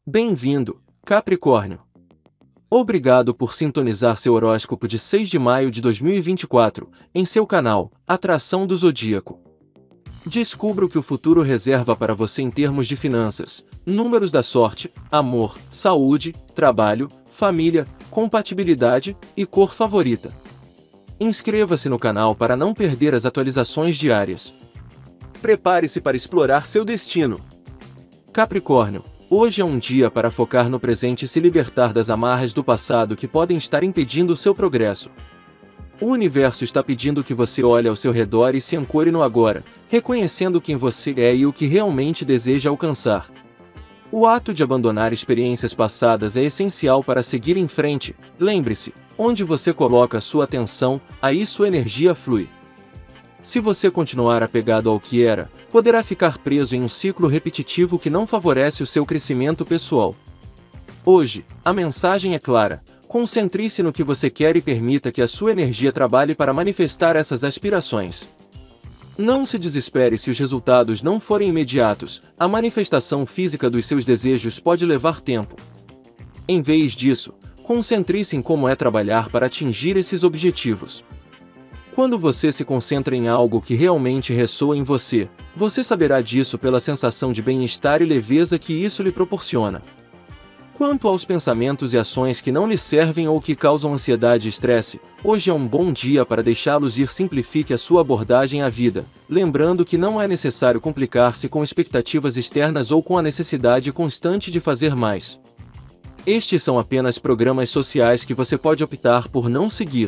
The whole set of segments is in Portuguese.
Bem-vindo, Capricórnio. Obrigado por sintonizar seu horóscopo de 6 de maio de 2024, em seu canal, Atração do Zodíaco. Descubra o que o futuro reserva para você em termos de finanças, números da sorte, amor, saúde, trabalho, família, compatibilidade e cor favorita. Inscreva-se no canal para não perder as atualizações diárias. Prepare-se para explorar seu destino. Capricórnio, hoje é um dia para focar no presente e se libertar das amarras do passado que podem estar impedindo o seu progresso. O universo está pedindo que você olhe ao seu redor e se ancore no agora, reconhecendo quem você é e o que realmente deseja alcançar. O ato de abandonar experiências passadas é essencial para seguir em frente. Lembre-se, onde você coloca sua atenção, aí sua energia flui. Se você continuar apegado ao que era, poderá ficar preso em um ciclo repetitivo que não favorece o seu crescimento pessoal. Hoje, a mensagem é clara: concentre-se no que você quer e permita que a sua energia trabalhe para manifestar essas aspirações. Não se desespere se os resultados não forem imediatos, a manifestação física dos seus desejos pode levar tempo. Em vez disso, concentre-se em como é trabalhar para atingir esses objetivos. Quando você se concentra em algo que realmente ressoa em você, você saberá disso pela sensação de bem-estar e leveza que isso lhe proporciona. Quanto aos pensamentos e ações que não lhe servem ou que causam ansiedade e estresse, hoje é um bom dia para deixá-los ir. Simplifique a sua abordagem à vida, lembrando que não é necessário complicar-se com expectativas externas ou com a necessidade constante de fazer mais. Estes são apenas programas sociais que você pode optar por não seguir.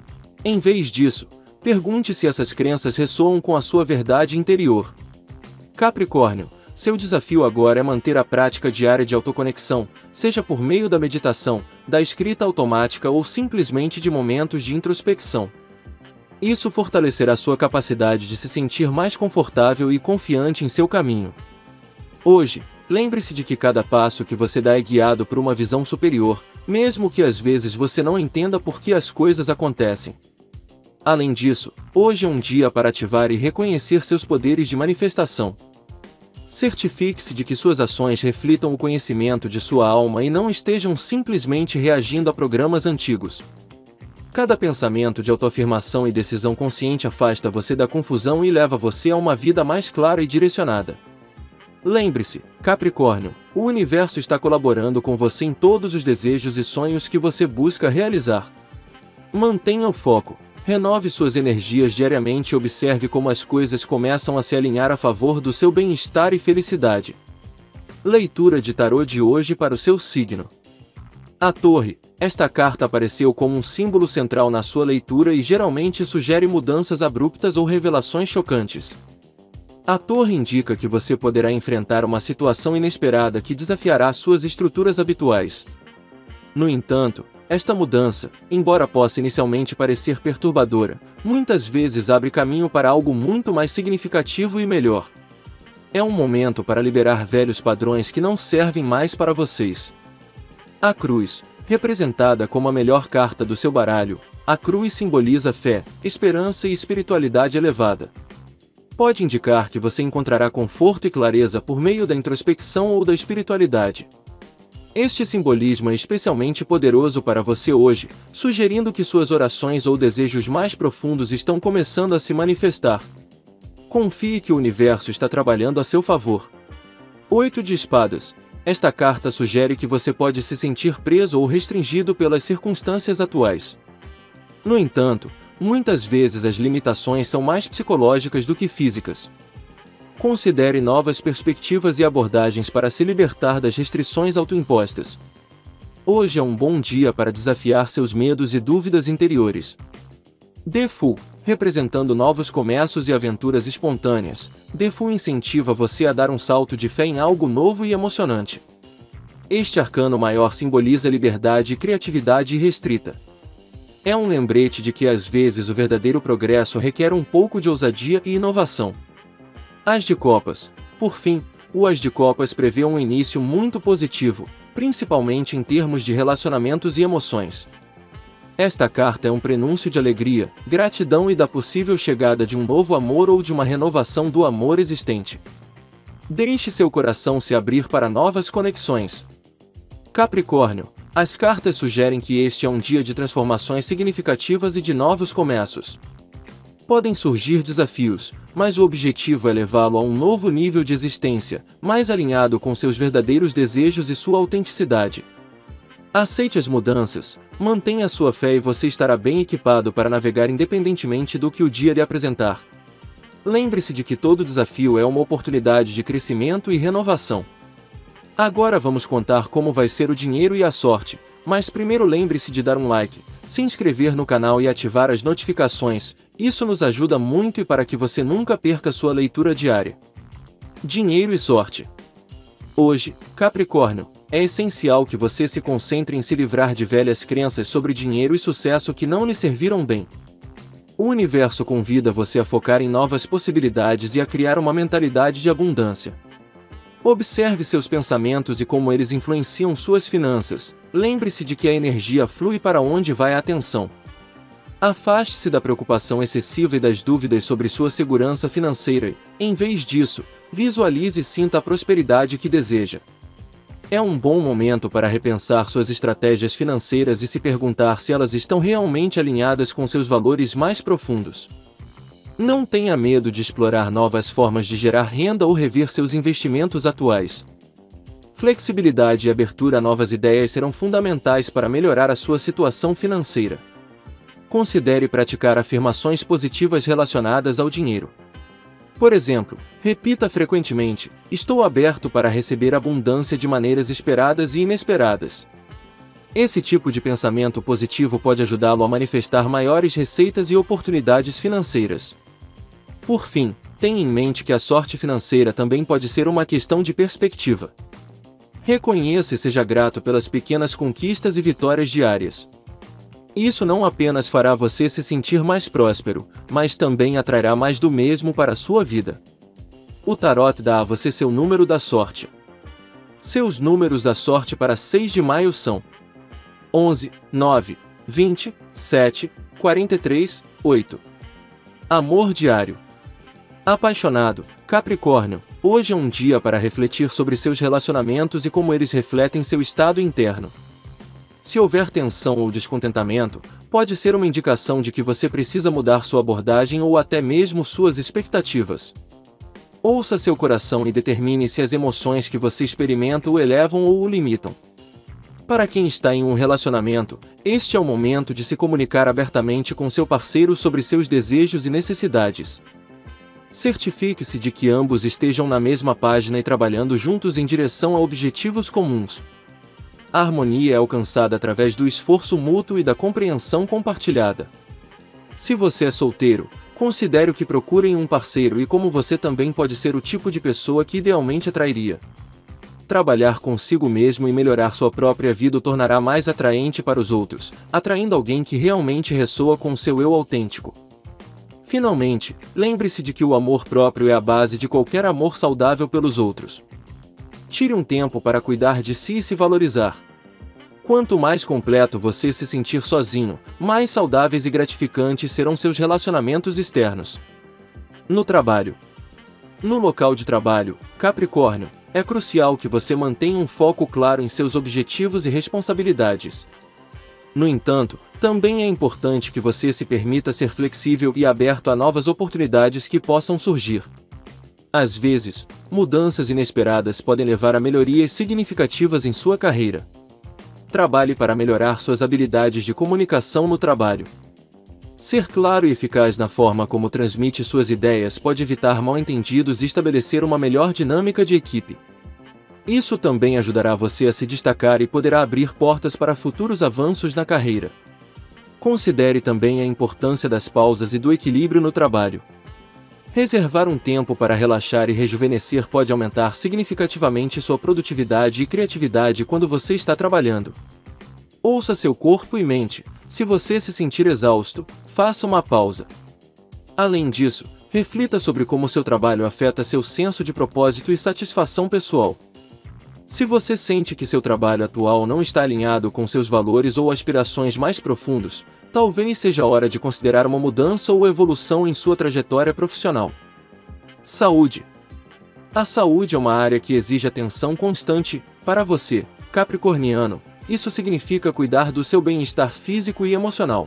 Em vez disso, pergunte se essas crenças ressoam com a sua verdade interior. Capricórnio, seu desafio agora é manter a prática diária de autoconexão, seja por meio da meditação, da escrita automática ou simplesmente de momentos de introspecção. Isso fortalecerá sua capacidade de se sentir mais confortável e confiante em seu caminho. Hoje, lembre-se de que cada passo que você dá é guiado por uma visão superior, mesmo que às vezes você não entenda por que as coisas acontecem. Além disso, hoje é um dia para ativar e reconhecer seus poderes de manifestação. Certifique-se de que suas ações reflitam o conhecimento de sua alma e não estejam simplesmente reagindo a programas antigos. Cada pensamento de autoafirmação e decisão consciente afasta você da confusão e leva você a uma vida mais clara e direcionada. Lembre-se, Capricórnio, o universo está colaborando com você em todos os desejos e sonhos que você busca realizar. Mantenha o foco, renove suas energias diariamente e observe como as coisas começam a se alinhar a favor do seu bem-estar e felicidade. Leitura de tarô de hoje para o seu signo. A Torre, esta carta apareceu como um símbolo central na sua leitura e geralmente sugere mudanças abruptas ou revelações chocantes. A Torre indica que você poderá enfrentar uma situação inesperada que desafiará suas estruturas habituais. No entanto, esta mudança, embora possa inicialmente parecer perturbadora, muitas vezes abre caminho para algo muito mais significativo e melhor. É um momento para liberar velhos padrões que não servem mais para vocês. A Cruz, representada como a melhor carta do seu baralho, a cruz simboliza fé, esperança e espiritualidade elevada. Pode indicar que você encontrará conforto e clareza por meio da introspecção ou da espiritualidade. Este simbolismo é especialmente poderoso para você hoje, sugerindo que suas orações ou desejos mais profundos estão começando a se manifestar. Confie que o universo está trabalhando a seu favor. 8 de Espadas. Esta carta sugere que você pode se sentir preso ou restringido pelas circunstâncias atuais. No entanto, muitas vezes as limitações são mais psicológicas do que físicas. Considere novas perspectivas e abordagens para se libertar das restrições autoimpostas. Hoje é um bom dia para desafiar seus medos e dúvidas interiores. Defu, representando novos começos e aventuras espontâneas, Defu incentiva você a dar um salto de fé em algo novo e emocionante. Este arcano maior simboliza liberdade e criatividade irrestrita. É um lembrete de que às vezes o verdadeiro progresso requer um pouco de ousadia e inovação. As de Copas. Por fim, o As de Copas prevê um início muito positivo, principalmente em termos de relacionamentos e emoções. Esta carta é um prenúncio de alegria, gratidão e da possível chegada de um novo amor ou de uma renovação do amor existente. Deixe seu coração se abrir para novas conexões. Capricórnio, as cartas sugerem que este é um dia de transformações significativas e de novos começos. Podem surgir desafios, mas o objetivo é levá-lo a um novo nível de existência, mais alinhado com seus verdadeiros desejos e sua autenticidade. Aceite as mudanças, mantenha sua fé e você estará bem equipado para navegar independentemente do que o dia lhe apresentar. Lembre-se de que todo desafio é uma oportunidade de crescimento e renovação. Agora vamos contar como vai ser o dinheiro e a sorte, mas primeiro lembre-se de dar um like, se inscrever no canal e ativar as notificações, isso nos ajuda muito e para que você nunca perca sua leitura diária. Dinheiro e sorte. Hoje, Capricórnio, é essencial que você se concentre em se livrar de velhas crenças sobre dinheiro e sucesso que não lhe serviram bem. O universo convida você a focar em novas possibilidades e a criar uma mentalidade de abundância. Observe seus pensamentos e como eles influenciam suas finanças. Lembre-se de que a energia flui para onde vai a atenção. Afaste-se da preocupação excessiva e das dúvidas sobre sua segurança financeira e, em vez disso, visualize e sinta a prosperidade que deseja. É um bom momento para repensar suas estratégias financeiras e se perguntar se elas estão realmente alinhadas com seus valores mais profundos. Não tenha medo de explorar novas formas de gerar renda ou rever seus investimentos atuais. Flexibilidade e abertura a novas ideias serão fundamentais para melhorar a sua situação financeira. Considere praticar afirmações positivas relacionadas ao dinheiro. Por exemplo, repita frequentemente: estou aberto para receber abundância de maneiras esperadas e inesperadas. Esse tipo de pensamento positivo pode ajudá-lo a manifestar maiores receitas e oportunidades financeiras. Por fim, tenha em mente que a sorte financeira também pode ser uma questão de perspectiva. Reconheça e seja grato pelas pequenas conquistas e vitórias diárias. Isso não apenas fará você se sentir mais próspero, mas também atrairá mais do mesmo para a sua vida. O tarot dá a você seu número da sorte. Seus números da sorte para 6 de maio são 11, 9, 20, 7, 43, 8. Amor diário. Apaixonado, Capricórnio, hoje é um dia para refletir sobre seus relacionamentos e como eles refletem seu estado interno. Se houver tensão ou descontentamento, pode ser uma indicação de que você precisa mudar sua abordagem ou até mesmo suas expectativas. Ouça seu coração e determine se as emoções que você experimenta o elevam ou o limitam. Para quem está em um relacionamento, este é o momento de se comunicar abertamente com seu parceiro sobre seus desejos e necessidades. Certifique-se de que ambos estejam na mesma página e trabalhando juntos em direção a objetivos comuns. A harmonia é alcançada através do esforço mútuo e da compreensão compartilhada. Se você é solteiro, considere o que procura em um parceiro e como você também pode ser o tipo de pessoa que idealmente atrairia. Trabalhar consigo mesmo e melhorar sua própria vida o tornará mais atraente para os outros, atraindo alguém que realmente ressoa com seu eu autêntico. Finalmente, lembre-se de que o amor próprio é a base de qualquer amor saudável pelos outros. Tire um tempo para cuidar de si e se valorizar. Quanto mais completo você se sentir sozinho, mais saudáveis e gratificantes serão seus relacionamentos externos. No trabalho. No local de trabalho, Capricórnio, é crucial que você mantenha um foco claro em seus objetivos e responsabilidades. No entanto, também é importante que você se permita ser flexível e aberto a novas oportunidades que possam surgir. Às vezes, mudanças inesperadas podem levar a melhorias significativas em sua carreira. Trabalhe para melhorar suas habilidades de comunicação no trabalho. Ser claro e eficaz na forma como transmite suas ideias pode evitar mal-entendidos e estabelecer uma melhor dinâmica de equipe. Isso também ajudará você a se destacar e poderá abrir portas para futuros avanços na carreira. Considere também a importância das pausas e do equilíbrio no trabalho. Reservar um tempo para relaxar e rejuvenescer pode aumentar significativamente sua produtividade e criatividade quando você está trabalhando. Ouça seu corpo e mente. Se você se sentir exausto, faça uma pausa. Além disso, reflita sobre como seu trabalho afeta seu senso de propósito e satisfação pessoal. Se você sente que seu trabalho atual não está alinhado com seus valores ou aspirações mais profundos, talvez seja a hora de considerar uma mudança ou evolução em sua trajetória profissional. Saúde. A saúde é uma área que exige atenção constante. Para você, Capricorniano, isso significa cuidar do seu bem-estar físico e emocional.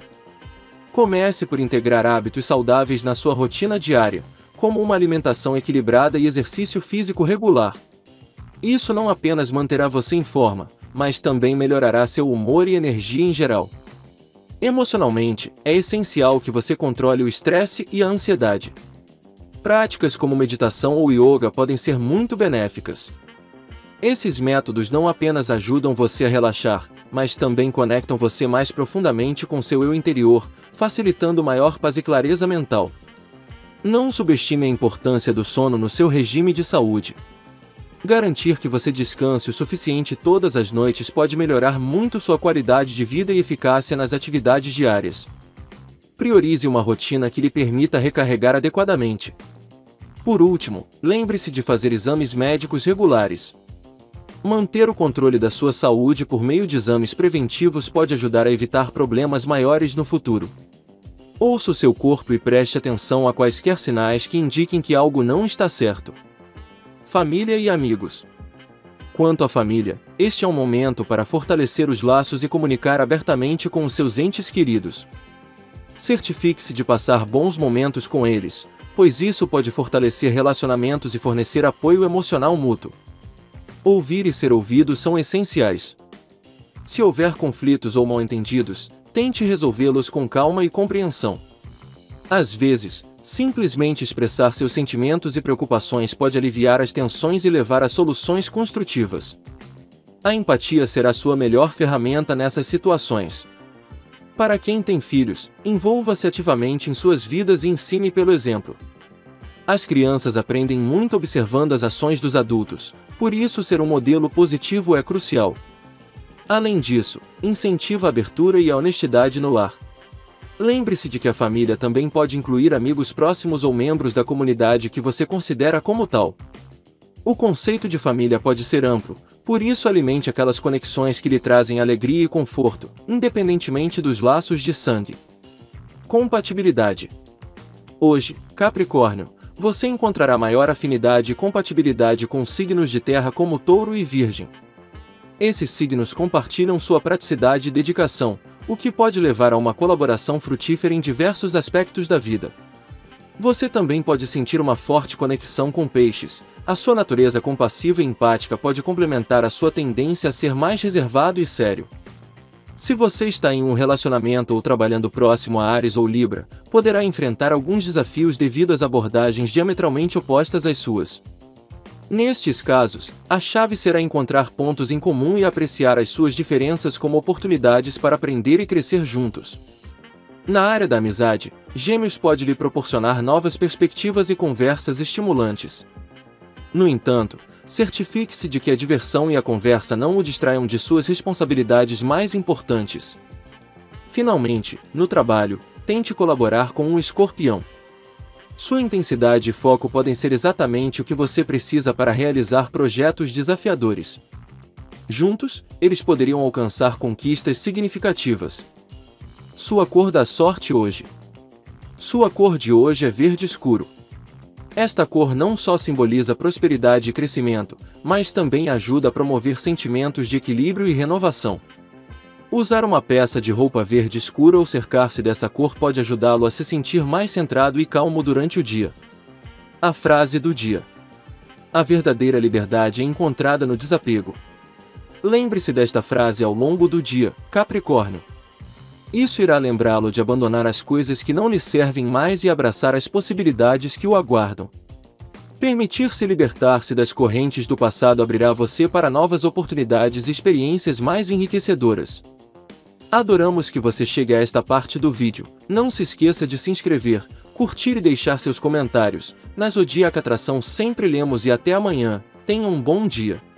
Comece por integrar hábitos saudáveis na sua rotina diária, como uma alimentação equilibrada e exercício físico regular. Isso não apenas manterá você em forma, mas também melhorará seu humor e energia em geral. Emocionalmente, é essencial que você controle o estresse e a ansiedade. Práticas como meditação ou yoga podem ser muito benéficas. Esses métodos não apenas ajudam você a relaxar, mas também conectam você mais profundamente com seu eu interior, facilitando maior paz e clareza mental. Não subestime a importância do sono no seu regime de saúde. Garantir que você descanse o suficiente todas as noites pode melhorar muito sua qualidade de vida e eficácia nas atividades diárias. Priorize uma rotina que lhe permita recarregar adequadamente. Por último, lembre-se de fazer exames médicos regulares. Manter o controle da sua saúde por meio de exames preventivos pode ajudar a evitar problemas maiores no futuro. Ouça o seu corpo e preste atenção a quaisquer sinais que indiquem que algo não está certo. Família e amigos. Quanto à família, este é um momento para fortalecer os laços e comunicar abertamente com os seus entes queridos. Certifique-se de passar bons momentos com eles, pois isso pode fortalecer relacionamentos e fornecer apoio emocional mútuo. Ouvir e ser ouvido são essenciais. Se houver conflitos ou mal-entendidos, tente resolvê-los com calma e compreensão. Às vezes, simplesmente expressar seus sentimentos e preocupações pode aliviar as tensões e levar a soluções construtivas. A empatia será sua melhor ferramenta nessas situações. Para quem tem filhos, envolva-se ativamente em suas vidas e ensine pelo exemplo. As crianças aprendem muito observando as ações dos adultos, por isso ser um modelo positivo é crucial. Além disso, incentiva a abertura e a honestidade no lar. Lembre-se de que a família também pode incluir amigos próximos ou membros da comunidade que você considera como tal. O conceito de família pode ser amplo, por isso alimente aquelas conexões que lhe trazem alegria e conforto, independentemente dos laços de sangue. Compatibilidade. Hoje, Capricórnio, você encontrará maior afinidade e compatibilidade com signos de terra como Touro e Virgem. Esses signos compartilham sua praticidade e dedicação, o que pode levar a uma colaboração frutífera em diversos aspectos da vida. Você também pode sentir uma forte conexão com Peixes. A sua natureza compassiva e empática pode complementar a sua tendência a ser mais reservado e sério. Se você está em um relacionamento ou trabalhando próximo a Áries ou Libra, poderá enfrentar alguns desafios devido às abordagens diametralmente opostas às suas. Nestes casos, a chave será encontrar pontos em comum e apreciar as suas diferenças como oportunidades para aprender e crescer juntos. Na área da amizade, Gêmeos pode lhe proporcionar novas perspectivas e conversas estimulantes. No entanto, certifique-se de que a diversão e a conversa não o distraiam de suas responsabilidades mais importantes. Finalmente, no trabalho, tente colaborar com um Escorpião. Sua intensidade e foco podem ser exatamente o que você precisa para realizar projetos desafiadores. Juntos, eles poderiam alcançar conquistas significativas. Sua cor da sorte hoje. Sua cor de hoje é verde escuro. Esta cor não só simboliza prosperidade e crescimento, mas também ajuda a promover sentimentos de equilíbrio e renovação. Usar uma peça de roupa verde escura ou cercar-se dessa cor pode ajudá-lo a se sentir mais centrado e calmo durante o dia. A frase do dia: a verdadeira liberdade é encontrada no desapego. Lembre-se desta frase ao longo do dia, Capricórnio. Isso irá lembrá-lo de abandonar as coisas que não lhe servem mais e abraçar as possibilidades que o aguardam. Permitir-se libertar-se das correntes do passado abrirá você para novas oportunidades e experiências mais enriquecedoras. Adoramos que você chegue a esta parte do vídeo. Não se esqueça de se inscrever, curtir e deixar seus comentários. Na Zodíaca Atração sempre lemos e até amanhã. Tenha um bom dia.